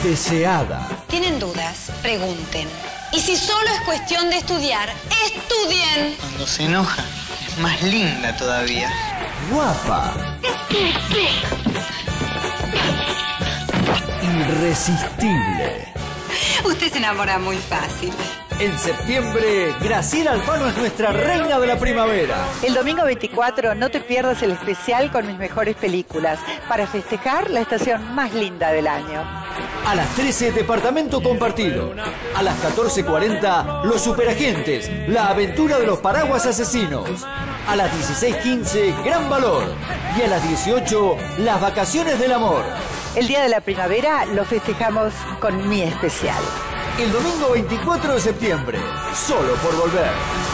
deseada. ¿Tienen dudas? Pregunten. Y si solo es cuestión de estudiar, ¡estudien! Cuando se enoja, es más linda todavía. Guapa. Irresistible. Usted se enamora muy fácil. En septiembre, Graciela Alfano es nuestra reina de la primavera. El domingo 24 no te pierdas el especial con mis mejores películas para festejar la estación más linda del año. A las 13, Departamento Compartido. A las 14:40, Los Superagentes, la aventura de los paraguas asesinos. A las 16:15, Gran Valor. Y a las 18, Las Vacaciones del Amor. El día de la primavera lo festejamos con mi especial. El domingo 24 de septiembre, solo por volver.